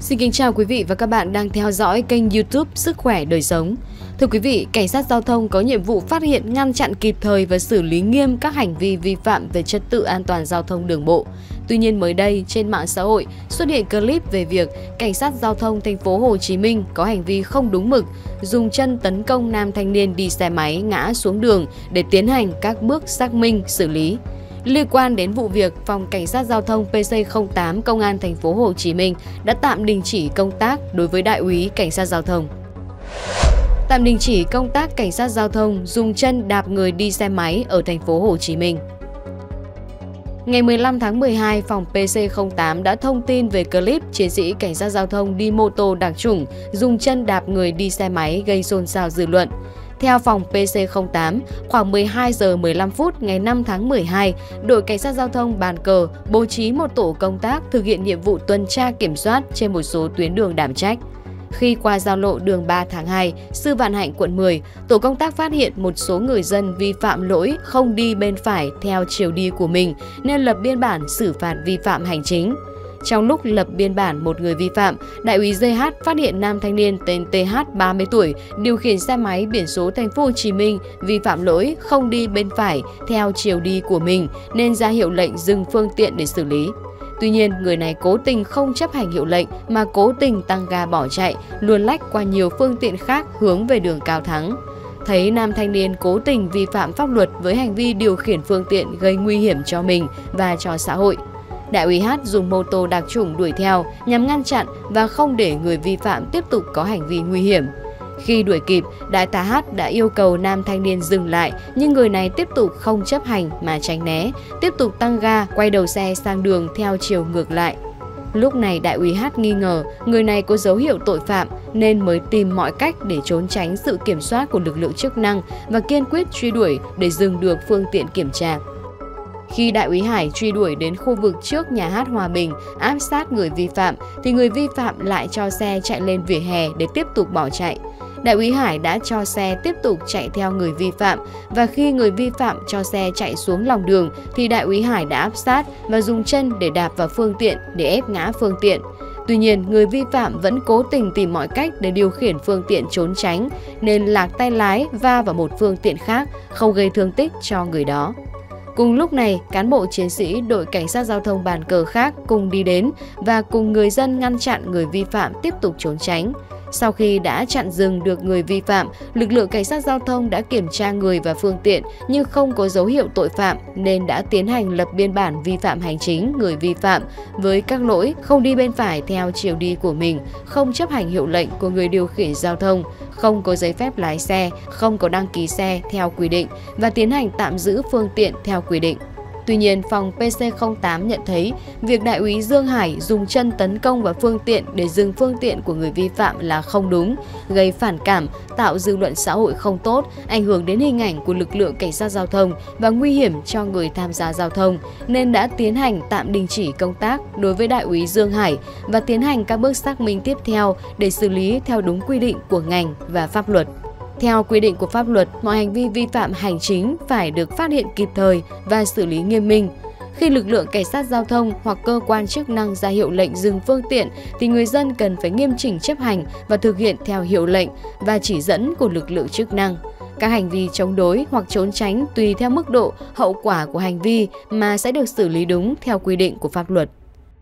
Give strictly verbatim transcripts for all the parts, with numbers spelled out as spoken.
Xin kính chào quý vị và các bạn đang theo dõi kênh YouTube Sức khỏe đời sống. Thưa quý vị, cảnh sát giao thông có nhiệm vụ phát hiện, ngăn chặn kịp thời và xử lý nghiêm các hành vi vi phạm về trật tự an toàn giao thông đường bộ. Tuy nhiên mới đây, trên mạng xã hội xuất hiện clip về việc cảnh sát giao thông thành phố Hồ Chí Minh có hành vi không đúng mực, dùng chân tấn công nam thanh niên đi xe máy ngã xuống đường để tiến hành các bước xác minh, xử lý. Liên quan đến vụ việc, Phòng Cảnh sát Giao thông P C không tám Công an thành phố Hồ Chí Minh đã tạm đình chỉ công tác đối với Đại úy Cảnh sát Giao thông. Tạm đình chỉ công tác Cảnh sát Giao thông dùng chân đạp người đi xe máy ở thành phố Hồ Chí Minh. Ngày mười lăm tháng mười hai, Phòng P C không tám đã thông tin về clip chiến sĩ Cảnh sát Giao thông đi mô tô đặc chủng dùng chân đạp người đi xe máy gây xôn xao dư luận. Theo Phòng P C không tám, khoảng mười hai giờ mười lăm phút ngày năm tháng mười hai, đội Cảnh sát Giao thông Bàn Cờ bố trí một tổ công tác thực hiện nhiệm vụ tuần tra kiểm soát trên một số tuyến đường đảm trách. Khi qua giao lộ đường ba tháng hai, Sư Vạn Hạnh, quận mười, tổ công tác phát hiện một số người dân vi phạm lỗi không đi bên phải theo chiều đi của mình nên lập biên bản xử phạt vi phạm hành chính. Trong lúc lập biên bản một người vi phạm, Đại úy G H phát hiện nam thanh niên tên T H ba mươi tuổi điều khiển xe máy biển số thành phố Hồ Chí Minh vi phạm lỗi không đi bên phải theo chiều đi của mình nên ra hiệu lệnh dừng phương tiện để xử lý. Tuy nhiên, người này cố tình không chấp hành hiệu lệnh mà cố tình tăng ga bỏ chạy, luồn lách qua nhiều phương tiện khác hướng về đường Cao Thắng. Thấy nam thanh niên cố tình vi phạm pháp luật với hành vi điều khiển phương tiện gây nguy hiểm cho mình và cho xã hội, Đại úy H dùng mô tô đặc chủng đuổi theo nhằm ngăn chặn và không để người vi phạm tiếp tục có hành vi nguy hiểm. Khi đuổi kịp, Đại tá H đã yêu cầu nam thanh niên dừng lại nhưng người này tiếp tục không chấp hành mà tránh né, tiếp tục tăng ga quay đầu xe sang đường theo chiều ngược lại. Lúc này Đại úy H nghi ngờ người này có dấu hiệu tội phạm nên mới tìm mọi cách để trốn tránh sự kiểm soát của lực lượng chức năng và kiên quyết truy đuổi để dừng được phương tiện kiểm tra. Khi Đại úy Hải truy đuổi đến khu vực trước nhà hát Hòa Bình áp sát người vi phạm thì người vi phạm lại cho xe chạy lên vỉa hè để tiếp tục bỏ chạy. Đại úy Hải đã cho xe tiếp tục chạy theo người vi phạm và khi người vi phạm cho xe chạy xuống lòng đường thì Đại úy Hải đã áp sát và dùng chân để đạp vào phương tiện để ép ngã phương tiện. Tuy nhiên, người vi phạm vẫn cố tình tìm mọi cách để điều khiển phương tiện trốn tránh nên lạc tay lái va vào một phương tiện khác, không gây thương tích cho người đó. Cùng lúc này, cán bộ chiến sĩ đội Cảnh sát Giao thông Bàn Cờ khác cùng đi đến và cùng người dân ngăn chặn người vi phạm tiếp tục trốn tránh. Sau khi đã chặn dừng được người vi phạm, lực lượng Cảnh sát Giao thông đã kiểm tra người và phương tiện nhưng không có dấu hiệu tội phạm nên đã tiến hành lập biên bản vi phạm hành chính người vi phạm với các lỗi không đi bên phải theo chiều đi của mình, không chấp hành hiệu lệnh của người điều khiển giao thông, không có giấy phép lái xe, không có đăng ký xe theo quy định và tiến hành tạm giữ phương tiện theo quy định. Tuy nhiên, Phòng P C không tám nhận thấy việc Đại úy Dương Hải dùng chân tấn công vào phương tiện để dừng phương tiện của người vi phạm là không đúng, gây phản cảm, tạo dư luận xã hội không tốt, ảnh hưởng đến hình ảnh của lực lượng Cảnh sát Giao thông và nguy hiểm cho người tham gia giao thông, nên đã tiến hành tạm đình chỉ công tác đối với Đại úy Dương Hải và tiến hành các bước xác minh tiếp theo để xử lý theo đúng quy định của ngành và pháp luật. Theo quy định của pháp luật, mọi hành vi vi phạm hành chính phải được phát hiện kịp thời và xử lý nghiêm minh. Khi lực lượng Cảnh sát Giao thông hoặc cơ quan chức năng ra hiệu lệnh dừng phương tiện thì người dân cần phải nghiêm chỉnh chấp hành và thực hiện theo hiệu lệnh và chỉ dẫn của lực lượng chức năng. Các hành vi chống đối hoặc trốn tránh tùy theo mức độ, hậu quả của hành vi mà sẽ được xử lý đúng theo quy định của pháp luật.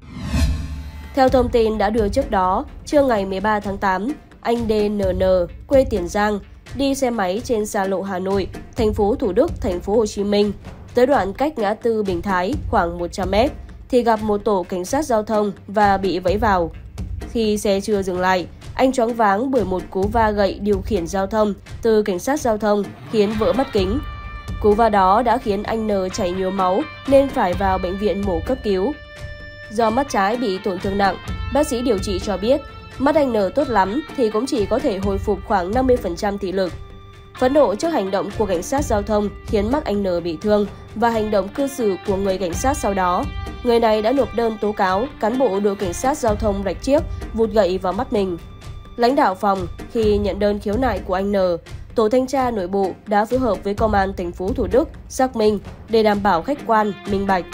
Theo thông tin đã đưa trước đó, trưa ngày mười ba tháng tám, anh D N N, quê Tiền Giang, đi xe máy trên xa lộ Hà Nội, thành phố Thủ Đức, thành phố Hồ Chí Minh, tới đoạn cách ngã tư Bình Thái khoảng một trăm mét thì gặp một tổ cảnh sát giao thông và bị vẫy vào. Khi xe chưa dừng lại, anh choáng váng bởi một cú va gậy điều khiển giao thông từ cảnh sát giao thông khiến vỡ mắt kính. Cú va đó đã khiến anh N chảy nhiều máu nên phải vào bệnh viện mổ cấp cứu. Do mắt trái bị tổn thương nặng, bác sĩ điều trị cho biết mắt anh N tốt lắm thì cũng chỉ có thể hồi phục khoảng năm mươi phần trăm thị lực. Phẫn nộ trước hành động của cảnh sát giao thông khiến mắt anh N bị thương và hành động cư xử của người cảnh sát sau đó, người này đã nộp đơn tố cáo cán bộ đội cảnh sát giao thông Rạch Chiếc vụt gậy vào mắt mình. Lãnh đạo phòng khi nhận đơn khiếu nại của anh N, tổ thanh tra nội bộ đã phối hợp với công an thành phố Thủ Đức xác minh để đảm bảo khách quan, minh bạch.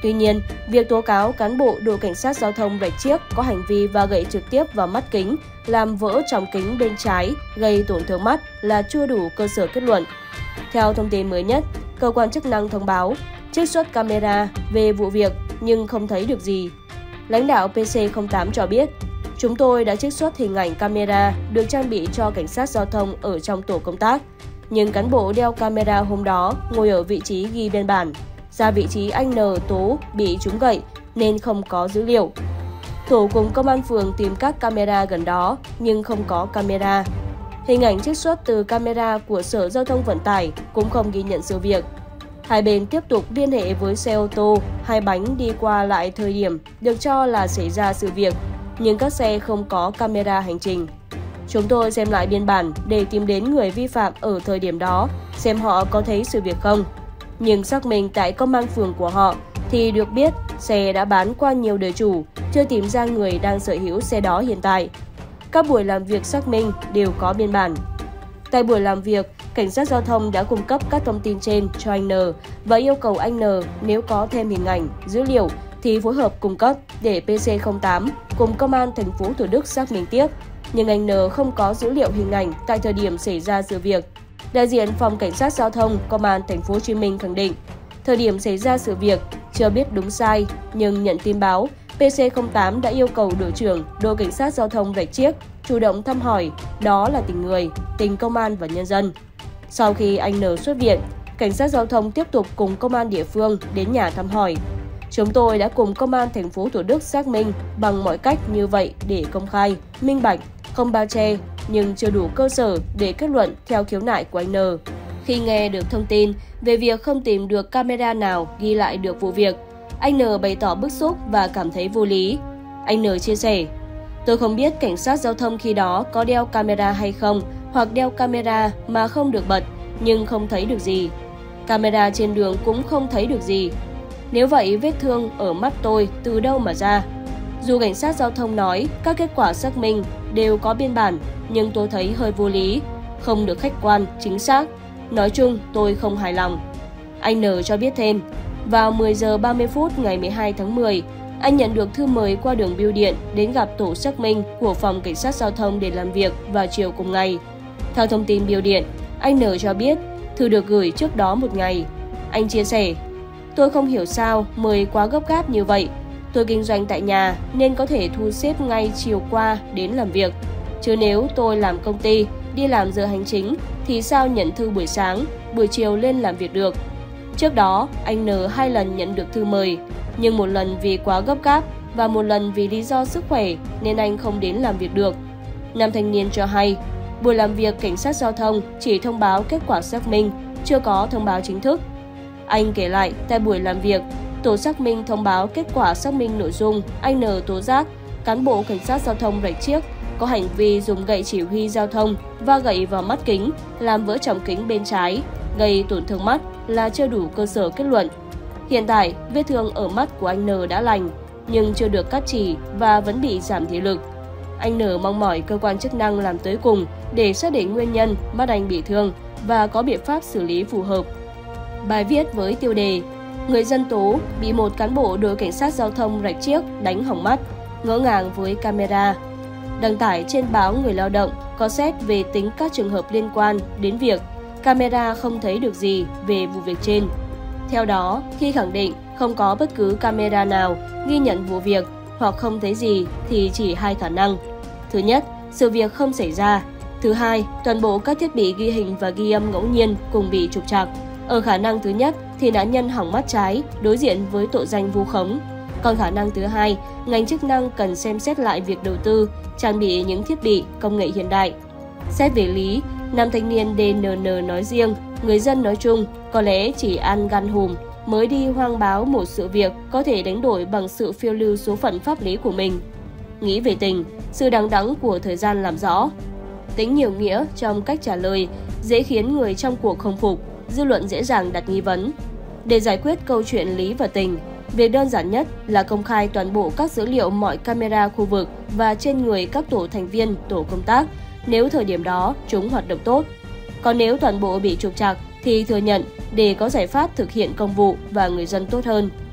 Tuy nhiên, việc tố cáo cán bộ đội cảnh sát giao thông Rạch Chiếc có hành vi va gậy trực tiếp vào mắt kính, làm vỡ tròng kính bên trái, gây tổn thương mắt là chưa đủ cơ sở kết luận. Theo thông tin mới nhất, cơ quan chức năng thông báo trích xuất camera về vụ việc nhưng không thấy được gì. Lãnh đạo P C không tám cho biết, chúng tôi đã trích xuất hình ảnh camera được trang bị cho cảnh sát giao thông ở trong tổ công tác. Nhưng cán bộ đeo camera hôm đó ngồi ở vị trí ghi biên bản, ra vị trí anh N tố bị trúng gậy nên không có dữ liệu. Tổ cùng công an phường tìm các camera gần đó nhưng không có camera. Hình ảnh trích xuất từ camera của Sở Giao thông Vận tải cũng không ghi nhận sự việc. Hai bên tiếp tục liên hệ với xe ô tô, hai bánh đi qua lại thời điểm được cho là xảy ra sự việc, nhưng các xe không có camera hành trình. Chúng tôi xem lại biên bản để tìm đến người vi phạm ở thời điểm đó, xem họ có thấy sự việc không. Nhưng xác minh tại công an phường của họ thì được biết xe đã bán qua nhiều đời chủ, chưa tìm ra người đang sở hữu xe đó hiện tại. Các buổi làm việc xác minh đều có biên bản. Tại buổi làm việc, cảnh sát giao thông đã cung cấp các thông tin trên cho anh N và yêu cầu anh N nếu có thêm hình ảnh, dữ liệu thì phối hợp cung cấp để P C không tám cùng công an thành phố Thủ Đức xác minh tiếp. Nhưng anh N không có dữ liệu hình ảnh tại thời điểm xảy ra sự việc. Đại diện phòng cảnh sát giao thông công an thành phố Hồ Chí Minh khẳng định, thời điểm xảy ra sự việc chưa biết đúng sai, nhưng nhận tin báo, P C không tám đã yêu cầu đội trưởng đội cảnh sát giao thông Rạch Chiếc chủ động thăm hỏi, đó là tình người, tình công an và nhân dân. Sau khi anh N xuất viện, cảnh sát giao thông tiếp tục cùng công an địa phương đến nhà thăm hỏi. Chúng tôi đã cùng công an thành phố Thủ Đức xác minh bằng mọi cách như vậy để công khai, minh bạch, không bao che, nhưng chưa đủ cơ sở để kết luận theo khiếu nại của anh N. Khi nghe được thông tin về việc không tìm được camera nào ghi lại được vụ việc, anh N bày tỏ bức xúc và cảm thấy vô lý. Anh N chia sẻ, tôi không biết cảnh sát giao thông khi đó có đeo camera hay không, hoặc đeo camera mà không được bật, nhưng không thấy được gì. Camera trên đường cũng không thấy được gì. Nếu vậy, vết thương ở mắt tôi từ đâu mà ra? Dù cảnh sát giao thông nói các kết quả xác minh đều có biên bản, nhưng tôi thấy hơi vô lý, không được khách quan, chính xác. Nói chung, tôi không hài lòng. Anh N cho biết thêm, vào mười giờ ba mươi phút ngày mười hai tháng mười, anh nhận được thư mời qua đường bưu điện đến gặp tổ xác minh của phòng cảnh sát giao thông để làm việc vào chiều cùng ngày. Theo thông tin bưu điện, anh N cho biết thư được gửi trước đó một ngày. Anh chia sẻ, tôi không hiểu sao mời quá gấp gáp như vậy. Tôi kinh doanh tại nhà nên có thể thu xếp ngay chiều qua đến làm việc. Chứ nếu tôi làm công ty, đi làm giờ hành chính thì sao nhận thư buổi sáng, buổi chiều lên làm việc được. Trước đó, anh N hai lần nhận được thư mời, nhưng một lần vì quá gấp gáp và một lần vì lý do sức khỏe nên anh không đến làm việc được. Nam thanh niên cho hay, buổi làm việc cảnh sát giao thông chỉ thông báo kết quả xác minh, chưa có thông báo chính thức. Anh kể lại, tại buổi làm việc, tổ xác minh thông báo kết quả xác minh nội dung anh N tố giác cán bộ cảnh sát giao thông Rạch Chiếc có hành vi dùng gậy chỉ huy giao thông va gậy vào mắt kính, làm vỡ tròng kính bên trái, gây tổn thương mắt là chưa đủ cơ sở kết luận. Hiện tại, vết thương ở mắt của anh N đã lành, nhưng chưa được cắt chỉ và vẫn bị giảm thị lực. Anh N mong mỏi cơ quan chức năng làm tới cùng để xác định nguyên nhân mắt anh bị thương và có biện pháp xử lý phù hợp. Bài viết với tiêu đề Người dân tố bị một cán bộ đội cảnh sát giao thông Rạch Chiếc đánh hỏng mắt, ngỡ ngàng với camera. Đăng tải trên báo Người Lao động có xét về tính các trường hợp liên quan đến việc camera không thấy được gì về vụ việc trên. Theo đó, khi khẳng định không có bất cứ camera nào ghi nhận vụ việc hoặc không thấy gì thì chỉ hai khả năng. Thứ nhất, sự việc không xảy ra. Thứ hai, toàn bộ các thiết bị ghi hình và ghi âm ngẫu nhiên cùng bị trục trặc. Ở khả năng thứ nhất thì nạn nhân hỏng mắt trái, đối diện với tội danh vu khống. Còn khả năng thứ hai, ngành chức năng cần xem xét lại việc đầu tư, trang bị những thiết bị, công nghệ hiện đại. Xét về lý, nam thanh niên D N N nói riêng, người dân nói chung, có lẽ chỉ ăn gan hùm mới đi hoang báo một sự việc có thể đánh đổi bằng sự phiêu lưu số phận pháp lý của mình. Nghĩ về tình, sự đằng đẵng của thời gian làm rõ. Tính nhiều nghĩa trong cách trả lời dễ khiến người trong cuộc không phục, dư luận dễ dàng đặt nghi vấn. Để giải quyết câu chuyện lý và tình, việc đơn giản nhất là công khai toàn bộ các dữ liệu mọi camera khu vực và trên người các tổ thành viên tổ công tác nếu thời điểm đó chúng hoạt động tốt. Còn nếu toàn bộ bị trục trặc thì thừa nhận để có giải pháp thực hiện công vụ và người dân tốt hơn.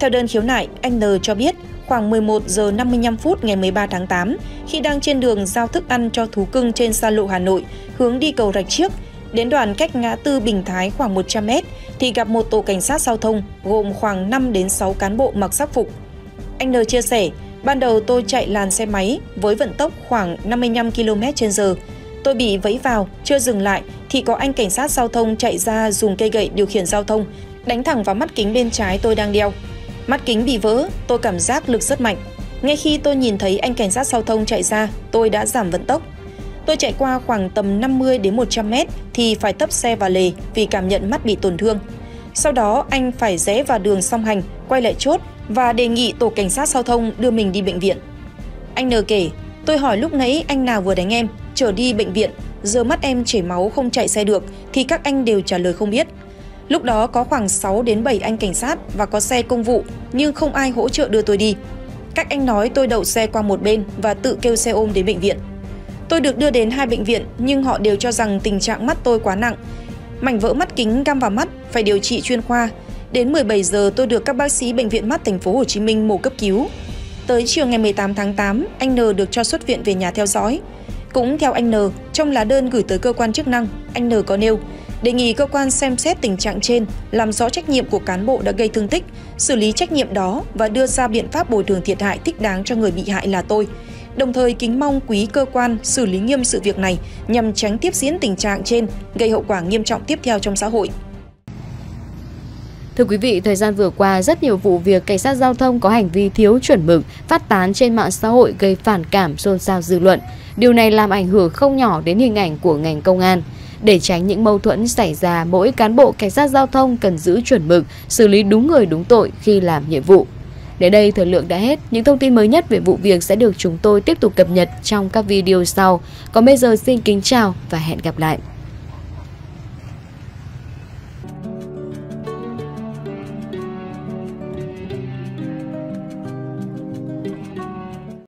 Theo đơn khiếu nại, anh N cho biết khoảng mười một giờ năm mươi lăm phút ngày mười ba tháng tám, khi đang trên đường giao thức ăn cho thú cưng trên xa lộ Hà Nội, hướng đi cầu Rạch Chiếc, đến đoạn cách ngã tư Bình Thái khoảng một trăm mét, thì gặp một tổ cảnh sát giao thông gồm khoảng năm đến sáu cán bộ mặc sắc phục. Anh N chia sẻ, ban đầu tôi chạy làn xe máy với vận tốc khoảng năm mươi lăm ki lô mét trên giờ. Tôi bị vẫy vào, chưa dừng lại thì có anh cảnh sát giao thông chạy ra dùng cây gậy điều khiển giao thông, đánh thẳng vào mắt kính bên trái tôi đang đeo. Mắt kính bị vỡ, tôi cảm giác lực rất mạnh. Ngay khi tôi nhìn thấy anh cảnh sát giao thông chạy ra, tôi đã giảm vận tốc. Tôi chạy qua khoảng tầm năm mươi đến một trăm mét thì phải tấp xe vào lề vì cảm nhận mắt bị tổn thương. Sau đó anh phải rẽ vào đường song hành, quay lại chốt và đề nghị tổ cảnh sát giao thông đưa mình đi bệnh viện. Anh N kể, tôi hỏi lúc nãy anh nào vừa đánh em, chở đi bệnh viện, giờ mắt em chảy máu không chạy xe được thì các anh đều trả lời không biết. Lúc đó có khoảng sáu đến bảy anh cảnh sát và có xe công vụ nhưng không ai hỗ trợ đưa tôi đi. Các anh nói tôi đậu xe qua một bên và tự kêu xe ôm đến bệnh viện. Tôi được đưa đến hai bệnh viện nhưng họ đều cho rằng tình trạng mắt tôi quá nặng. Mảnh vỡ mắt kính găm vào mắt, phải điều trị chuyên khoa. Đến mười bảy giờ tôi được các bác sĩ bệnh viện mắt thành phố Hồ Chí Minh mổ cấp cứu. Tới chiều ngày mười tám tháng tám, anh N được cho xuất viện về nhà theo dõi. Cũng theo anh N, trong lá đơn gửi tới cơ quan chức năng, anh N có nêu đề nghị cơ quan xem xét tình trạng trên, làm rõ trách nhiệm của cán bộ đã gây thương tích, xử lý trách nhiệm đó và đưa ra biện pháp bồi thường thiệt hại thích đáng cho người bị hại là tôi. Đồng thời kính mong quý cơ quan xử lý nghiêm sự việc này nhằm tránh tiếp diễn tình trạng trên, gây hậu quả nghiêm trọng tiếp theo trong xã hội. Thưa quý vị, thời gian vừa qua, rất nhiều vụ việc cảnh sát giao thông có hành vi thiếu chuẩn mực phát tán trên mạng xã hội gây phản cảm, xôn xao dư luận. Điều này làm ảnh hưởng không nhỏ đến hình ảnh của ngành công an. Để tránh những mâu thuẫn xảy ra, mỗi cán bộ cảnh sát giao thông cần giữ chuẩn mực, xử lý đúng người đúng tội khi làm nhiệm vụ. Đến đây, thời lượng đã hết. Những thông tin mới nhất về vụ việc sẽ được chúng tôi tiếp tục cập nhật trong các video sau. Còn bây giờ xin kính chào và hẹn gặp lại.